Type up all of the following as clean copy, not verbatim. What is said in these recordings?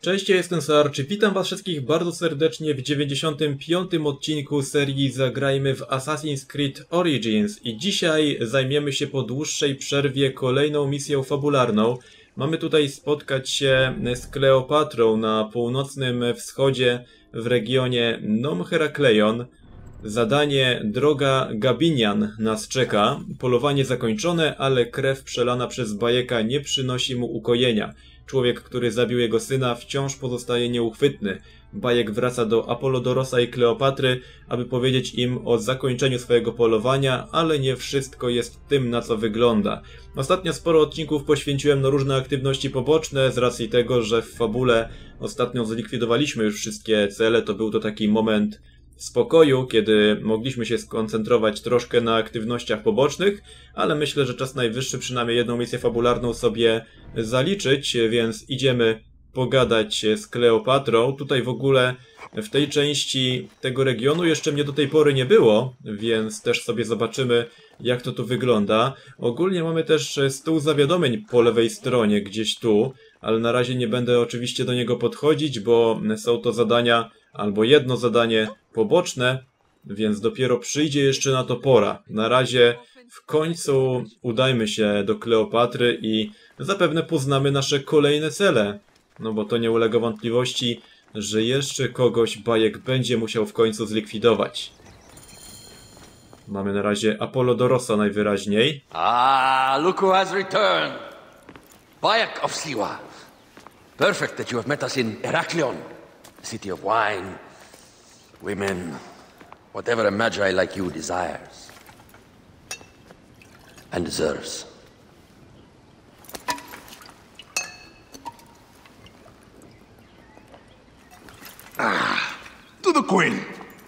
Cześć, ja jestem Sarczy. Witam was wszystkich bardzo serdecznie w 95. odcinku serii Zagrajmy w Assassin's Creed Origins i dzisiaj zajmiemy się po dłuższej przerwie kolejną misją fabularną. Mamy tutaj spotkać się z Kleopatrą na północnym wschodzie w regionie Nom Herakleion. Zadanie Droga Gabinian nas czeka. Polowanie zakończone, ale krew przelana przez Bayeka nie przynosi mu ukojenia. Człowiek, który zabił jego syna, wciąż pozostaje nieuchwytny. Bayek wraca do Apollodorosa i Kleopatry, aby powiedzieć im o zakończeniu swojego polowania, ale nie wszystko jest tym, na co wygląda. Ostatnio sporo odcinków poświęciłem na różne aktywności poboczne, z racji tego, że w fabule ostatnio zlikwidowaliśmy już wszystkie cele, to był to taki moment spokoju, kiedy mogliśmy się skoncentrować troszkę na aktywnościach pobocznych, ale myślę, że czas najwyższy przynajmniej jedną misję fabularną sobie zaliczyć, więc idziemy pogadać z Kleopatrą. Tutaj w ogóle w tej części tego regionu jeszcze mnie do tej pory nie było, więc też sobie zobaczymy, jak to tu wygląda. Ogólnie mamy też stół zawiadomień po lewej stronie, gdzieś tu, ale na razie nie będę oczywiście do niego podchodzić, bo są to zadania, albo jedno zadanie poboczne, więc dopiero przyjdzie jeszcze na to pora. Na razie w końcu udajmy się do Kleopatry i zapewne poznamy nasze kolejne cele. No bo to nie ulega wątpliwości, że jeszcze kogoś Bayek będzie musiał w końcu zlikwidować. Mamy na razie Apollodorosa najwyraźniej. Ah, look who has returned. Bayek of Siwa. Perfect that you have met us in Heraklion, the city of wine, women, whatever a magi like you desires and deserves. To the Queen!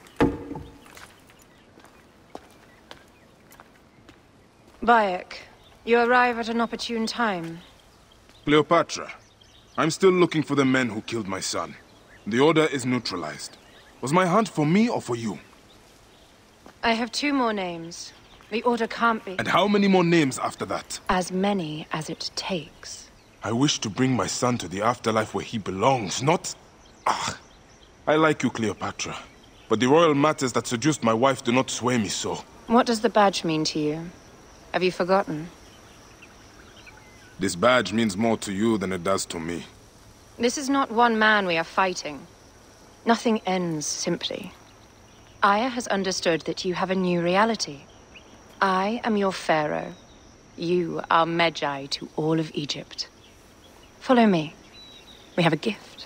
Bayek, you arrive at an opportune time. Cleopatra, I'm still looking for the men who killed my son. The order is neutralized. Was my hunt for me or for you? I have two more names. The order can't be And how many more names after that? as many as it takes. I wish to bring my son to the afterlife where he belongs, not... Ah, I like you, Cleopatra. But the royal matters that seduced my wife do not sway me so. What does the badge mean to you? Have you forgotten? This badge means more to you than it does to me. This is not one man we are fighting. Nothing ends simply. Aya has understood that you have a new reality. I am your pharaoh. You are Magi to all of Egypt. Follow me. We have a gift.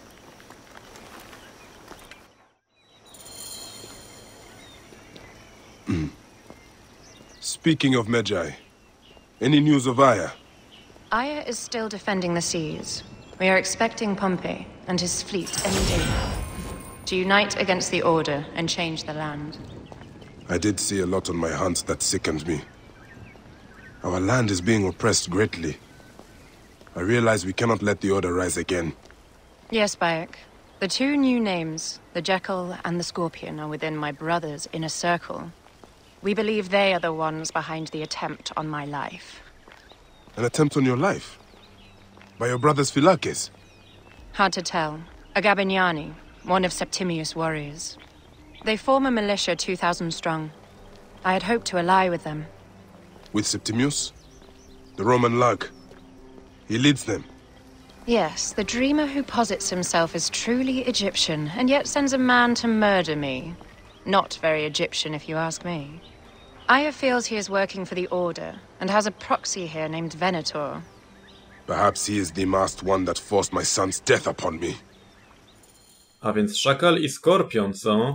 Speaking of Magi, any news of Aya? Aya is still defending the seas. We are expecting Pompey and his fleet any day now to unite against the Order and change the land. I did see a lot on my hunt that sickened me. Our land is being oppressed greatly. I realize we cannot let the Order rise again. Yes, Bayek. The two new names, the Jekyll and the Scorpion, are within my brother's inner circle. We believe they are the ones behind the attempt on my life. An attempt on your life? By your brothers Philakes? Hard to tell. A Gabiniani, one of Septimius' warriors. They form a militia 2,000 strong. I had hoped to ally with them. With Septimius? The Roman lug? He leads them. Yes, the dreamer who posits himself as truly Egyptian, and yet sends a man to murder me. Not very Egyptian, if you ask me. Aya feels he is working for the Order, and has a proxy here named Venator. Perhaps he is the masked one that forced my son's death upon me. A więc Szakal i Skorpion, co?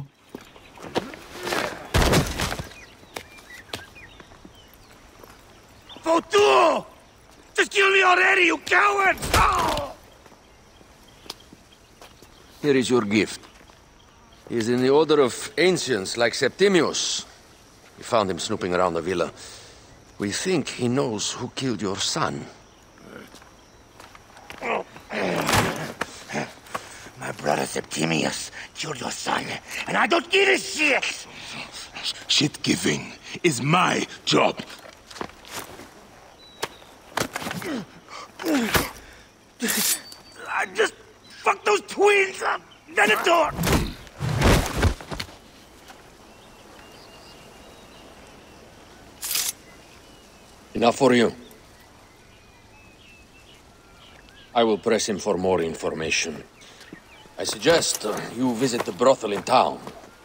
Votu! Just kill me already, you coward! Oh! Here is your gift. He is in the order of ancients like Septimius. We found him snooping around the villa. We think he knows who killed your son. My brother Septimius killed your son, and I don't give a shit! Shit giving is my job. I just fuck those twins up! Venator! Enough for you. I will press him for more information. I suggest you visit the brothel in town.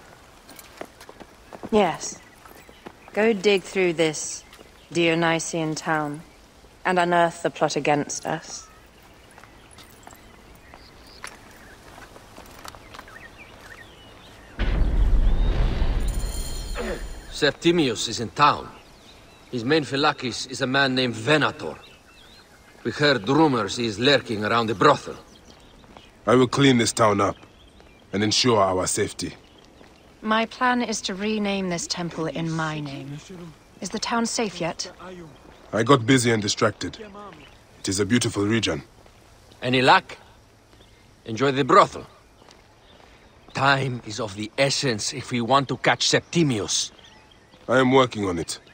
Yes. Go dig through this Dionysian town and unearth the plot against us. Septimius is in town. His main phylakis is a man named Venator. We heard rumors he is lurking around the brothel. I will clean this town up and ensure our safety. My plan is to rename this temple in my name. Is the town safe yet? I got busy and distracted. It is a beautiful region. Any luck? Enjoy the brothel. Time is of the essence if we want to catch Septimius. I am working on it.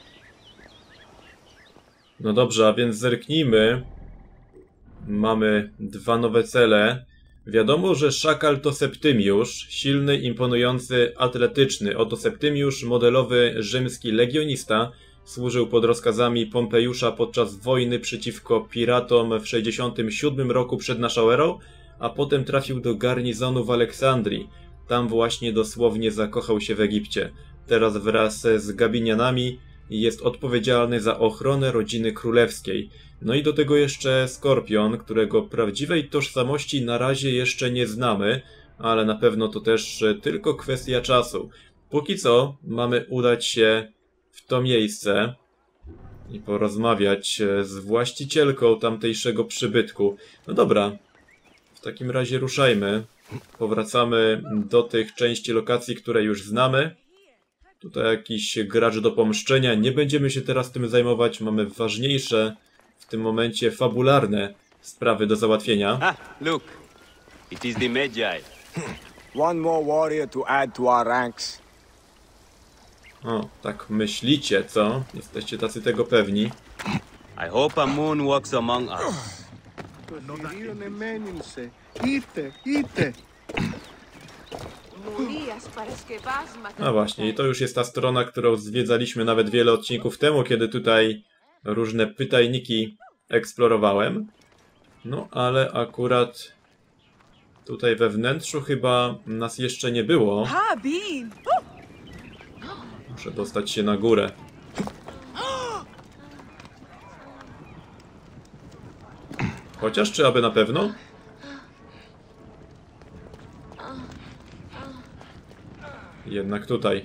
No dobrze, a więc zerknijmy. Mamy 2 nowe cele. Wiadomo, że Szakal to Septymiusz, silny, imponujący, atletyczny. Oto Septymiusz, modelowy rzymski legionista, służył pod rozkazami Pompejusza podczas wojny przeciwko piratom w 67 roku przed naszą erą, a potem trafił do garnizonu w Aleksandrii. Tam właśnie dosłownie zakochał się w Egipcie. Teraz wraz z Gabinianami jest odpowiedzialny za ochronę rodziny królewskiej. No i do tego jeszcze Skorpion, którego prawdziwej tożsamości na razie jeszcze nie znamy, ale na pewno to też tylko kwestia czasu. Póki co mamy udać się w to miejsce i porozmawiać z właścicielką tamtejszego przybytku. No dobra, w takim razie ruszajmy. Powracamy do tych części lokacji, które już znamy. Tutaj jakiś gracz do pomszczenia. Nie będziemy się teraz tym zajmować. Mamy ważniejsze w tym momencie fabularne sprawy do załatwienia. Ah, look. It is the Magi. One more warrior to add to our ranks. O, tak myślicie, co? Jesteście tacy tego pewni. I hope a moon walks among us. No właśnie, i to już jest ta strona, którą zwiedzaliśmy nawet wiele odcinków temu, kiedy tutaj różne pytajniki eksplorowałem. No, ale akurat tutaj we wnętrzu chyba nas jeszcze nie było. Muszę dostać się na górę. Chociaż, czy aby na pewno? Jednak tutaj.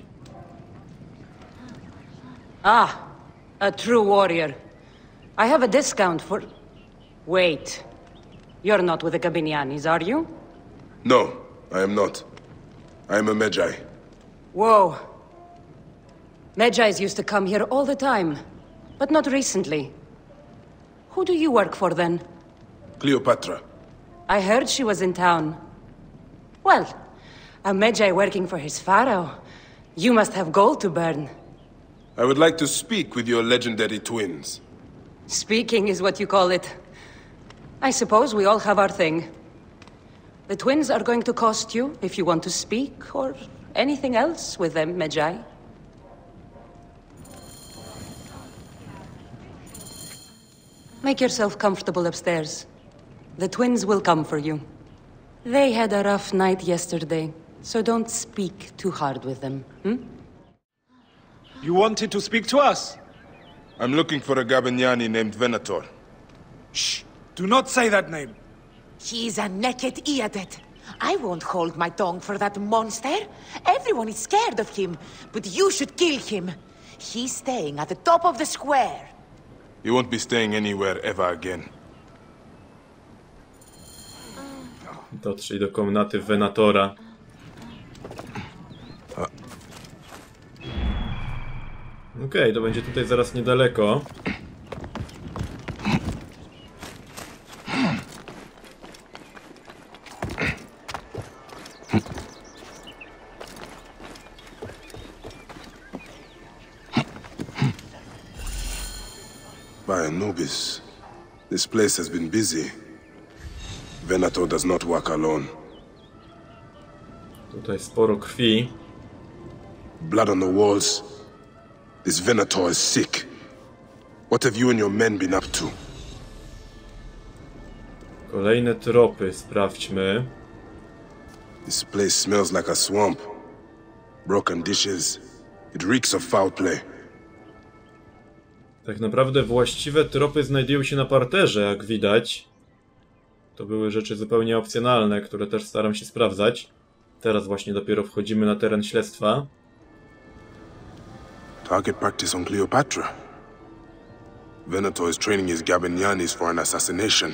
Ah, a true warrior. I have a discount for... Wait. You're not with the Gabinianis, are you? No, I am not. I am a Magi. Whoa. Magi's used to come here all the time, but not recently. Who do you work for, then? Cleopatra. I heard she was in town. Well, a Magi working for his pharaoh. You must have gold to burn. I would like to speak with your legendary twins. Speaking is what you call it. I suppose we all have our thing. The twins are going to cost you if you want to speak, or anything else with them, Magi. Make yourself comfortable upstairs. The twins will come for you. They had a rough night yesterday, so don't speak too hard with them, hmm? You wanted to speak to us? I'm looking for a Gabiniani named Venator. Shh! Do not say that name. He's a naked idiot. I won't hold my tongue for that monster. Everyone is scared of him, but you should kill him. He's staying at the top of the square. You won't be staying anywhere ever again. Dotrzyj do komnaty Venatora. Okej, to będzie tutaj zaraz niedaleko. By Anubis, this place has been busy. Venator does not work alone. Tutaj sporo krwi. Blood on the walls. This Venator is sick. What have you and your men been up to? Kolejne tropy, sprawdźmy. This place smells like a swamp. Broken dishes. It reeks of foul play. Tak naprawdę właściwe tropy znajdują się na parterze, jak widać. To były rzeczy zupełnie opcjonalne, które też staram się sprawdzać. Teraz właśnie dopiero wchodzimy na teren śledztwa. Target practice on Cleopatra. Venator is training his Gabinianis for an assassination.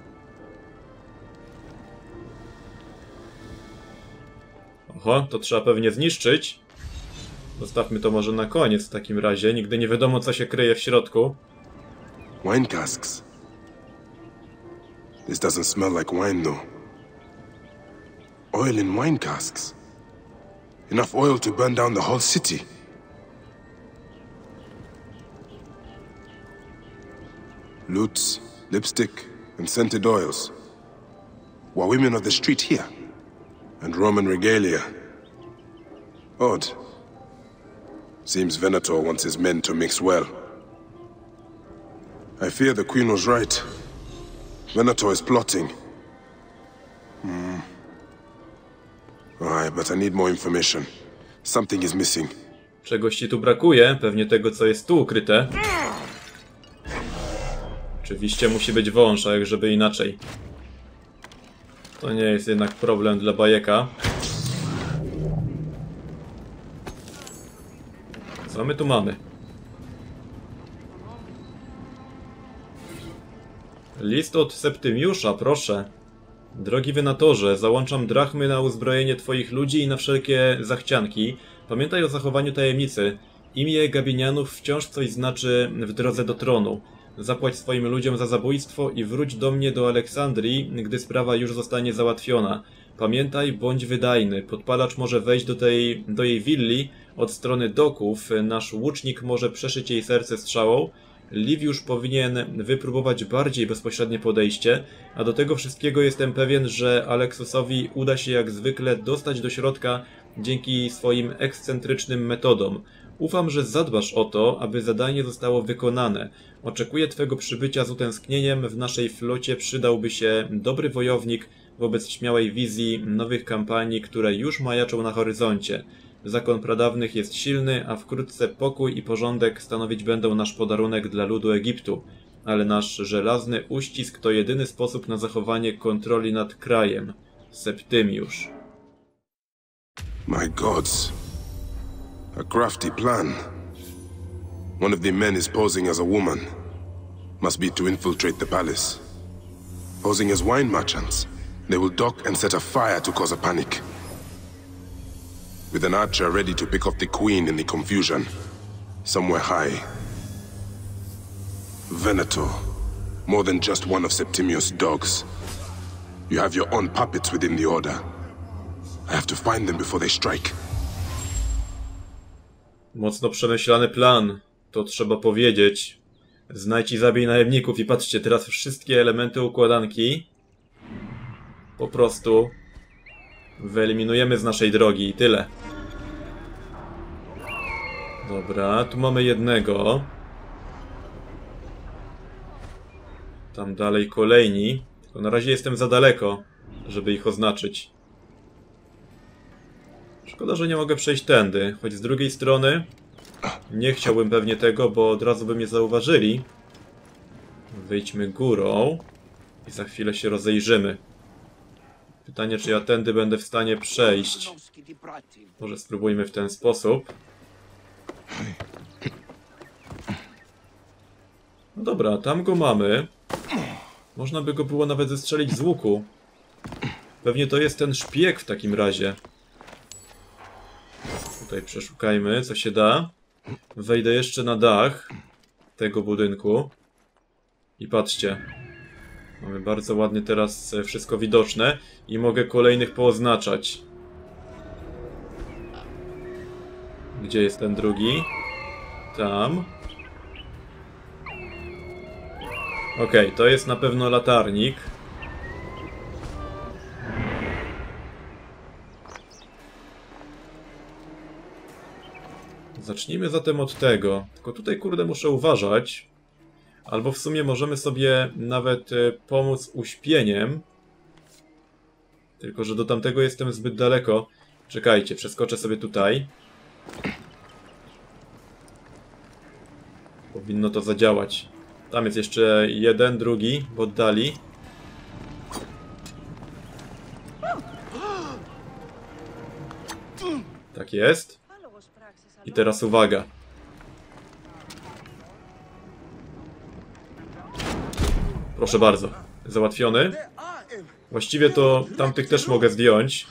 Oho, to trzeba pewnie zniszczyć. Zostawmy to może na koniec w takim razie. Nigdy nie wiadomo, co się kryje w środku. Wine casks. This doesn't smell like wine, though. Oil in wine casks. Enough oil to burn down the whole city. Lutes, lipstick, and scented oils. Were women of the street here? And Roman regalia. Odd. Seems Venator wants his men to mix well. I fear the Queen was right. Venator is plotting. Alright, but I need more information. Something is missing. Czegoś ci tu brakuje, pewnie tego, co jest tu ukryte. Oczywiście musi być wąż, a jak żeby inaczej. To nie jest jednak problem dla bajeka. Co my tu mamy? List od Septymiusza, proszę. Drogi Venatorze, załączam drachmy na uzbrojenie twoich ludzi i na wszelkie zachcianki. Pamiętaj o zachowaniu tajemnicy. Imię Gabinianów wciąż coś znaczy w drodze do tronu. Zapłać swoim ludziom za zabójstwo i wróć do mnie do Aleksandrii, gdy sprawa już zostanie załatwiona. Pamiętaj, bądź wydajny. Podpalacz może wejść do jej willi od strony doków. Nasz łucznik może przeszyć jej serce strzałą. Liviusz powinien wypróbować bardziej bezpośrednie podejście, a do tego wszystkiego jestem pewien, że Aleksusowi uda się jak zwykle dostać do środka dzięki swoim ekscentrycznym metodom. Ufam, że zadbasz o to, aby zadanie zostało wykonane. Oczekuję twego przybycia z utęsknieniem. W naszej flocie przydałby się dobry wojownik wobec śmiałej wizji nowych kampanii, które już majaczą na horyzoncie. Zakon pradawnych jest silny, a wkrótce pokój i porządek stanowić będą nasz podarunek dla ludu Egiptu. Ale nasz żelazny uścisk to jedyny sposób na zachowanie kontroli nad krajem. Septymiusz. My gods. A crafty plan. One of the men is posing as a woman. Must be to infiltrate the palace. Posing as wine merchants, they will dock and set a fire to cause a panic. With an archer ready to pick off the queen in the confusion. Somewhere high. Venator. More than just one of Septimius' dogs. You have your own puppets within the order. I have to find them before they strike. Mocno przemyślany plan, to trzeba powiedzieć. Znajdź i zabij najemników i patrzcie, teraz wszystkie elementy układanki po prostu wyeliminujemy z naszej drogi i tyle. Dobra, tu mamy jednego. Tam dalej kolejni. Tylko na razie jestem za daleko, żeby ich oznaczyć. Szkoda, że nie mogę przejść tędy, choć z drugiej strony nie chciałbym pewnie tego, bo od razu by mnie zauważyli. Wyjdźmy górą i za chwilę się rozejrzymy. Pytanie, czy ja tędy będę w stanie przejść. Może spróbujmy w ten sposób. No dobra, tam go mamy. Można by go było nawet zestrzelić z łuku. Pewnie to jest ten szpieg w takim razie. Tutaj przeszukajmy, co się da. Wejdę jeszcze na dach tego budynku. I patrzcie. Mamy bardzo ładnie teraz wszystko widoczne. I mogę kolejnych pooznaczać. Gdzie jest ten drugi? Tam. Okej, to jest na pewno latarnik. Zacznijmy zatem od tego. Tylko tutaj, kurde, muszę uważać. Albo w sumie możemy sobie nawet pomóc uśpieniem. Tylko że do tamtego jestem zbyt daleko. Czekajcie, przeskoczę sobie tutaj. Powinno to zadziałać. Tam jest jeszcze jeden, drugi w oddali. Tak jest. I teraz uwaga. Proszę bardzo. Załatwiony. Właściwie to tamtych też mogę zdjąć.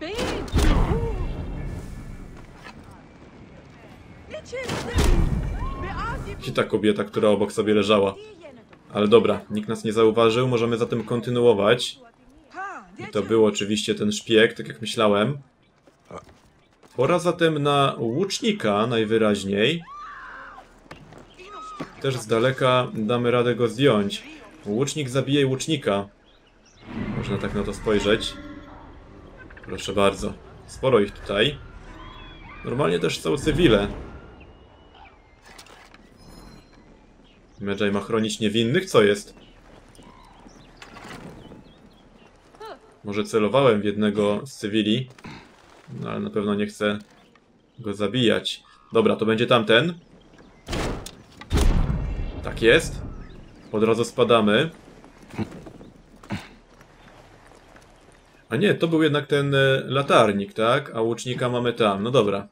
I ta kobieta, która obok sobie leżała. Ale dobra, nikt nas nie zauważył, możemy zatem kontynuować. I to był oczywiście ten szpieg, tak jak myślałem. Pora zatem na łucznika najwyraźniej. Też z daleka damy radę go zdjąć. Łucznik zabije łucznika. Można tak na to spojrzeć. Proszę bardzo. Sporo ich tutaj. Normalnie też są cywile. Medjay ma chronić niewinnych? Co jest? Może celowałem w jednego z cywili. No ale na pewno nie chcę go zabijać. Dobra, to będzie tamten. Tak jest. Od razu spadamy. A nie, to był jednak ten latarnik, tak? A łucznika mamy tam. No dobra.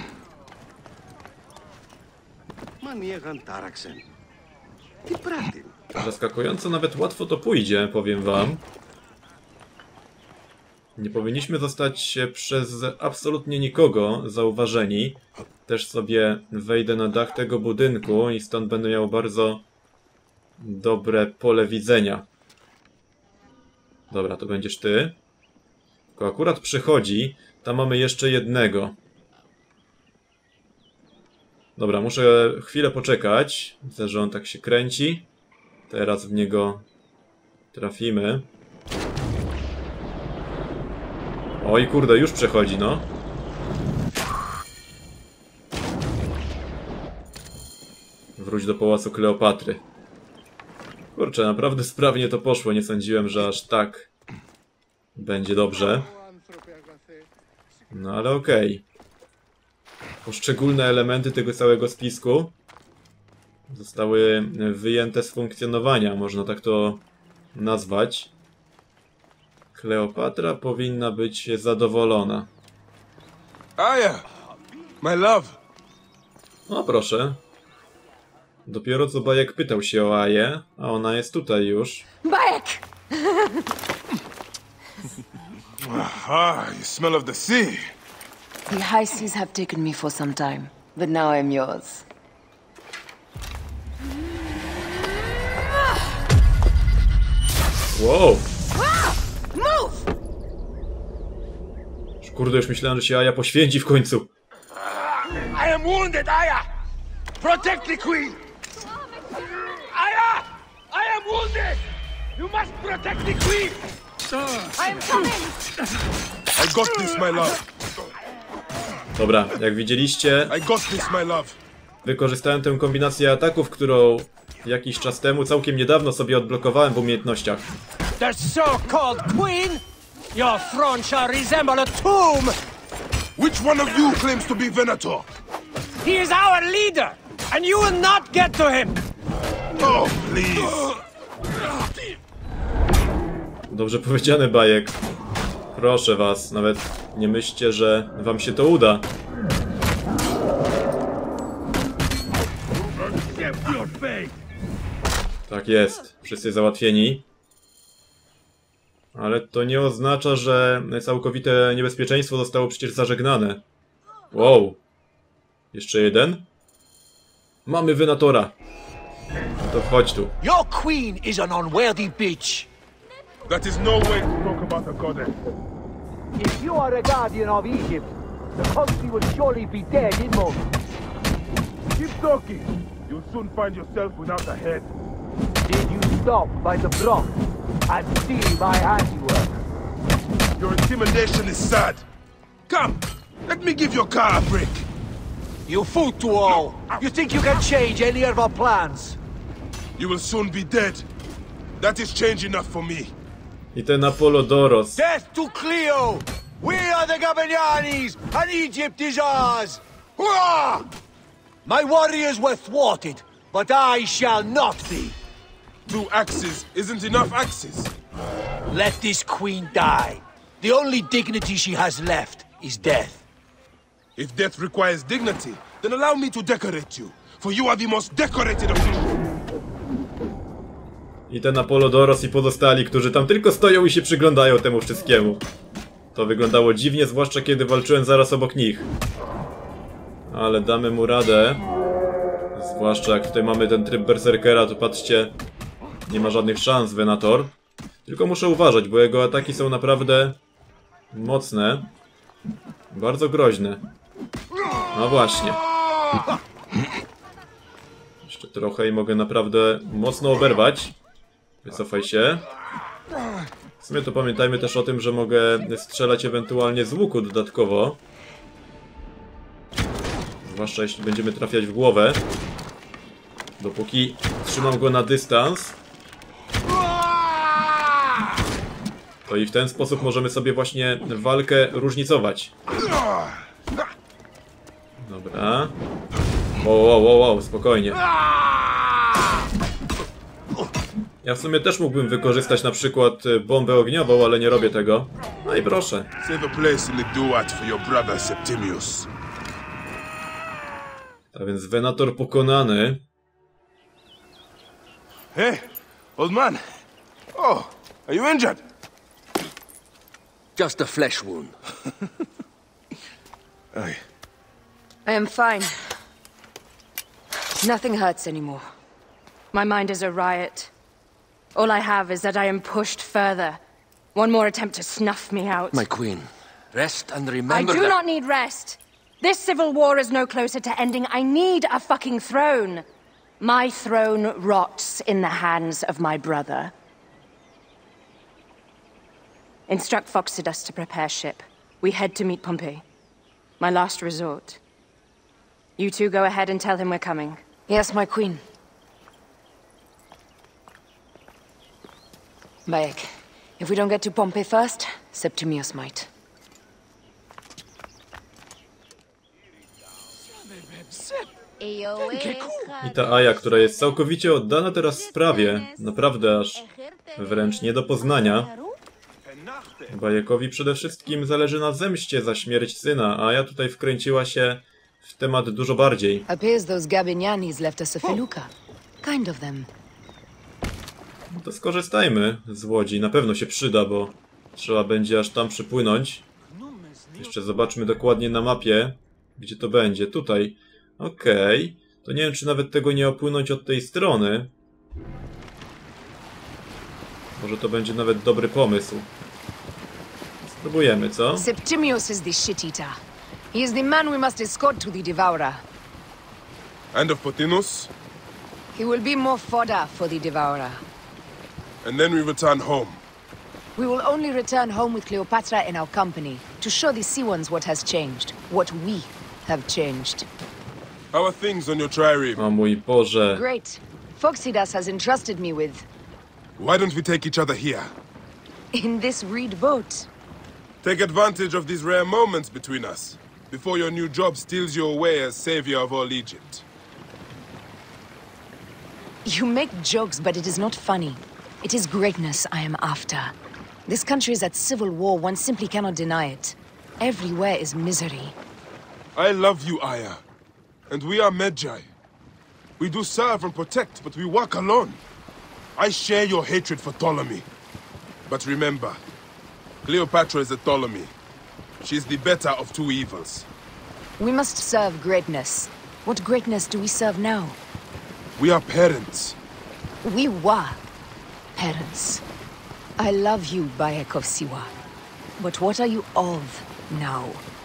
Zaskakująco nawet łatwo to pójdzie, powiem wam. Nie powinniśmy zostać przez absolutnie nikogo zauważeni. Też sobie wejdę na dach tego budynku i stąd będę miał bardzo dobre pole widzenia. Dobra, to będziesz ty. Tylko akurat przychodzi. Tam mamy jeszcze jednego. Dobra, muszę chwilę poczekać. Widzę, że on tak się kręci. Teraz w niego trafimy. Oj kurde, już przechodzi, no. Wróć do pałacu Kleopatry. Kurczę, naprawdę sprawnie to poszło. Nie sądziłem, że aż tak będzie dobrze. No ale okej. Poszczególne elementy tego całego spisku zostały wyjęte z funkcjonowania, można tak to nazwać. Kleopatra powinna być zadowolona. Aya! My love! No proszę. Dopiero co Bayek pytał się o Aję, a ona jest tutaj już. Bayek! Ah, you smell of the sea. The high seas have taken me for some time, but now I'm yours. Wow! Move! Kurde, już myślałem, że się Aja poświęci w końcu. I am wounded, Aya! Protect the queen! Aya! I am wounded! You must protect the queen! I am coming! I got this, my love. Dobra, jak widzieliście, I got this, my love. wykorzystałem tę kombinację ataków, którą jakiś czas temu, całkiem niedawno sobie odblokowałem w umiejętnościach. The so-called queen? Your throne shall resemble a tomb! Which one of you claims to be Venator? He is our leader, and you will not get to him! Oh, please. Dobrze powiedziane, Bayek. Proszę was, nawet nie myślcie, że wam się to uda. Tak jest, wszyscy załatwieni. Ale to nie oznacza, że całkowite niebezpieczeństwo zostało przecież zażegnane. Wow. Jeszcze jeden? Mamy Venatora. No to chodź tu. Your queen is an unworthy bitch. That is no way to talk about a goddess. If you are a guardian of Egypt, the country will surely be dead in months. Keep talking. You'll soon find yourself without a head. Did you stop by the block and steal my handiwork? Your intimidation is sad. Come, let me give your car a break. You fool to all! You think you can change any of our plans? You will soon be dead. That is change enough for me. I ten Apollodoros. Death to Cleo! We are the Gabanianis, and Egypt is ours! Hurrah! My warriors were thwarted, but I shall not be. 2 axes isn't enough axes. Let this queen die. The only dignity she has left is death. If death requires dignity, then allow me to decorate you, for you are the most decorated of you. I ten Apollodoros i pozostali, którzy tam tylko stoją i się przyglądają temu wszystkiemu. To wyglądało dziwnie, zwłaszcza kiedy walczyłem zaraz obok nich. Ale damy mu radę. Zwłaszcza jak tutaj mamy ten tryb berserkera, to patrzcie, nie ma żadnych szans Venator. Tylko muszę uważać, bo jego ataki są naprawdę mocne. Bardzo groźne. No właśnie. Jeszcze trochę i mogę naprawdę mocno oberwać. Wycofaj się. W sumie to pamiętajmy też o tym, że mogę strzelać ewentualnie z łuku dodatkowo. Zwłaszcza jeśli będziemy trafiać w głowę. Dopóki trzymam go na dystans, to i w ten sposób możemy sobie właśnie walkę różnicować. Dobra. Wow, spokojnie. Ja w sumie też mógłbym wykorzystać na przykład bombę ogniową, ale nie robię tego. No i proszę. Save a place in the duat for your brother Septimius. Tak więc Venator pokonany. Hey, old man. Oh, are you injured? Just a flesh wound. I am fine. Nothing hurts anymore. My mind is a riot. All I have is that I am pushed further. One more attempt to snuff me out. My queen, rest and I remember do that... not need rest. This civil war is no closer to ending. I need a fucking throne. My throne rots in the hands of my brother. Instruct Phoxidas to prepare ship. We head to meet Pompey. My last resort. You two go ahead and tell him we're coming. Yes, my queen. Bayek, if we don't get to Pompey first, Septimius might. I ta Aja, która jest całkowicie oddana teraz sprawie, naprawdę aż wręcz nie do poznania. Bajekowi przede wszystkim zależy na zemście za śmierć syna, a Aja tutaj wkręciła się w temat dużo bardziej. Appears those Gabinianis left us a feluca. Kind of them. No to skorzystajmy z łodzi, na pewno się przyda, bo trzeba będzie aż tam przypłynąć. Jeszcze zobaczmy dokładnie na mapie, gdzie to będzie. Tutaj. Okej. To nie wiem, czy nawet tego nie opłynąć od tej strony. Może to będzie nawet dobry pomysł. Spróbujemy, co? Septimius is the shit-eater. He is the man we must escort to the Devourer. And of Pothinus? He will be more fodder for the Devourer. And then we return home. We will only return home with Cleopatra in our company, to show the Sea Ones what has changed, what we have changed. How are things on your trireme? O mój Boże. Great. Phoxidas has entrusted me with... Why don't we take each other here? in this reed boat. Take advantage of these rare moments between us, before your new job steals you away as savior of all Egypt. You make jokes, but it is not funny. It is greatness I am after. This country is at civil war, one simply cannot deny it. Everywhere is misery. I love you, Aya. And we are Medjay. We do serve and protect, but we work alone. I share your hatred for Ptolemy. But remember, Cleopatra is a Ptolemy. She is the better of two evils. We must serve greatness. What greatness do we serve now? We are parents. We were parents. I love you, Bayek of Siwa. But what are you of now?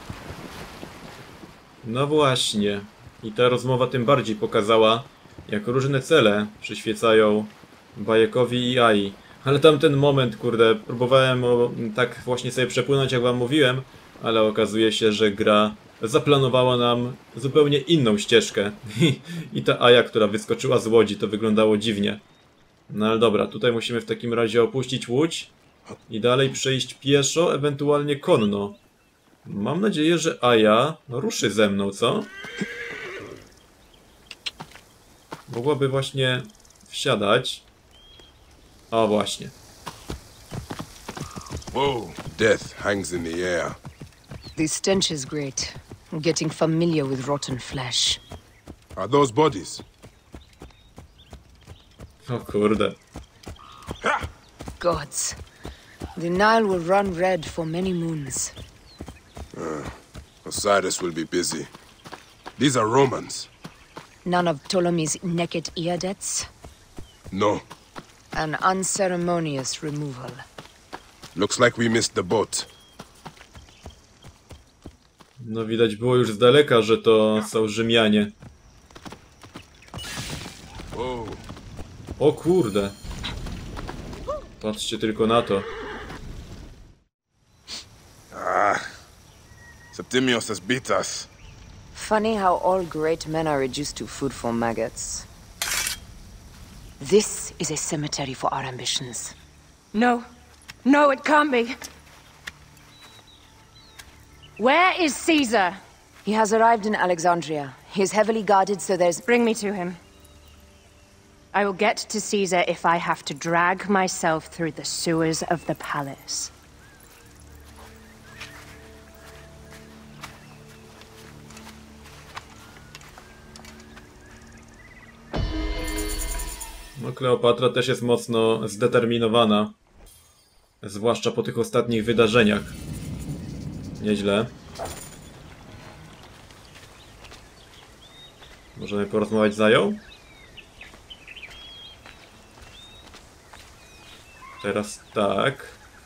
No właśnie. I ta rozmowa tym bardziej pokazała, jak różne cele przyświecają Bajekowi i Ai. Ale tamten moment, kurde, próbowałem tak właśnie sobie przepłynąć, jak wam mówiłem, ale okazuje się, że gra zaplanowała nam zupełnie inną ścieżkę. I ta Aya, która wyskoczyła z łodzi, to wyglądało dziwnie. No ale dobra, tutaj musimy w takim razie opuścić łódź i dalej przejść pieszo, ewentualnie konno. Mam nadzieję, że Aya ruszy ze mną, co? Mogłaby właśnie wsiadać. O, właśnie. Whoa, death hangs in the air. The stench is great. I'm getting familiar with rotten flesh. Are those bodies? O kurde. Gods. The Nile will run red for many moons. Osiris will be busy. These are Romans. None of Ptolemy's naked Iadets? No. An unceremonious removal. Looks like we missed the boat. No widać było już z daleka, że to są Rzymianie. O kurde. Patrzcie tylko na to. Septimius has beat us. Funny how all great men are reduced to food for maggots. This is a cemetery for our ambitions. No. No, it can't be. Where is Caesar? He has arrived in Alexandria. He is heavily guarded, so there's... Bring me to him. I will get to Caesar if I have to drag myself through the sewers of the palace. No, Kleopatra też jest mocno zdeterminowana. Zwłaszcza po tych ostatnich wydarzeniach. Nieźle. Możemy porozmawiać z Ają? Teraz tak.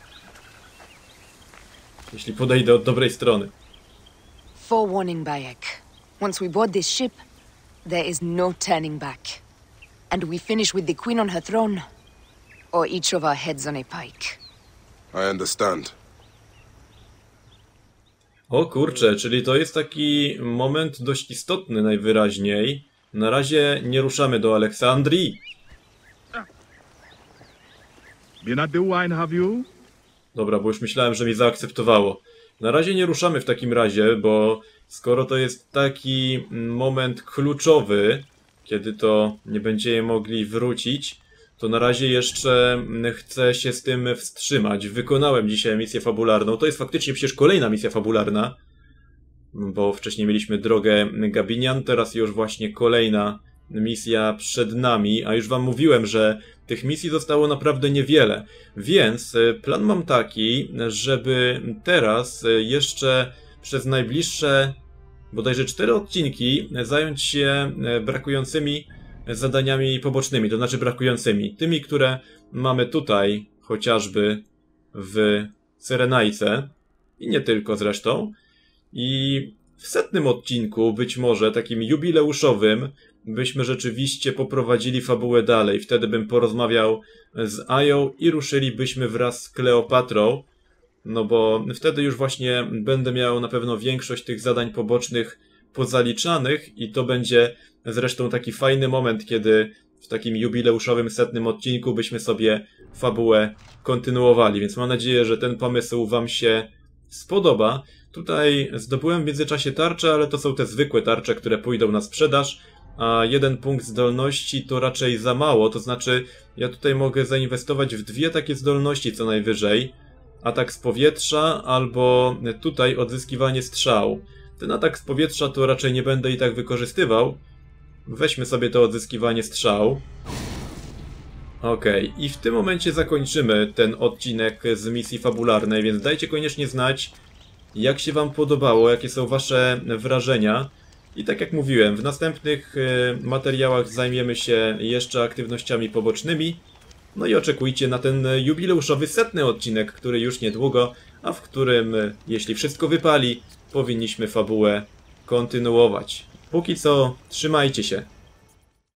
Jeśli podejdę od dobrej strony. Forewarning, Bayek. Once we board this ship, there is no turning back. And we finish with the queen on her throne, or each of our heads on a pike. I understand. O kurczę, czyli to jest taki moment dość istotny najwyraźniej. Na razie nie ruszamy do Aleksandrii. Dobra, bo już myślałem, że mi zaakceptowało. Na razie nie ruszamy w takim razie, bo skoro to jest taki moment kluczowy, kiedy to nie będziemy mogli wrócić, to na razie jeszcze chcę się z tym wstrzymać. Wykonałem dzisiaj misję fabularną. To jest faktycznie przecież kolejna misja fabularna, bo wcześniej mieliśmy drogę Gabinian, teraz już właśnie kolejna misja przed nami, a już wam mówiłem, że tych misji zostało naprawdę niewiele, więc plan mam taki, żeby teraz jeszcze przez najbliższe bodajże 4 odcinki zająć się brakującymi zadaniami pobocznymi, to znaczy brakującymi. Tymi, które mamy tutaj, chociażby w Cyrenajce i nie tylko zresztą. I w 100. odcinku, być może takim jubileuszowym, byśmy rzeczywiście poprowadzili fabułę dalej. Wtedy bym porozmawiał z Ają i ruszylibyśmy wraz z Kleopatrą. No bo wtedy już właśnie będę miał na pewno większość tych zadań pobocznych pozaliczanych i to będzie zresztą taki fajny moment, kiedy w takim jubileuszowym 100. odcinku byśmy sobie fabułę kontynuowali. Więc mam nadzieję, że ten pomysł wam się spodoba. Tutaj zdobyłem w międzyczasie tarcze, ale to są te zwykłe tarcze, które pójdą na sprzedaż, a 1 punkt zdolności to raczej za mało, to znaczy ja tutaj mogę zainwestować w 2 takie zdolności co najwyżej. Atak z powietrza albo tutaj odzyskiwanie strzał. Ten atak z powietrza to raczej nie będę i tak wykorzystywał. Weźmy sobie to odzyskiwanie strzał. Okej, i w tym momencie zakończymy ten odcinek z misji fabularnej, więc dajcie koniecznie znać, jak się wam podobało, jakie są wasze wrażenia. I tak jak mówiłem, w następnych materiałach zajmiemy się jeszcze aktywnościami pobocznymi. No i oczekujcie na ten jubileuszowy 100. odcinek, który już niedługo, a w którym, jeśli wszystko wypali, powinniśmy fabułę kontynuować. Póki co, trzymajcie się.